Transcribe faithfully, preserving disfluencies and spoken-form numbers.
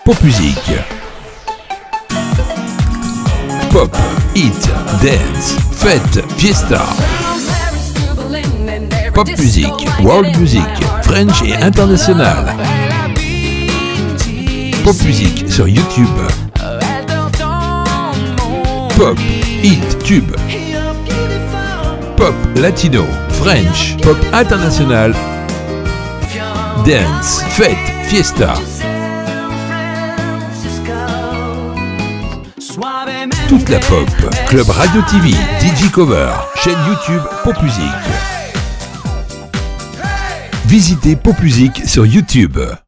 Pop Musique. Pop, hit, dance, fête, fiesta. Pop musique, world music, French et international. Pop musique sur YouTube. Pop, hit, tube. Pop latino, French, pop international. Dance, fête, fiesta. Toute la pop, Club Radio T V, D J Cover, chaîne YouTube Pop Musique. Visitez Pop Musique sur YouTube.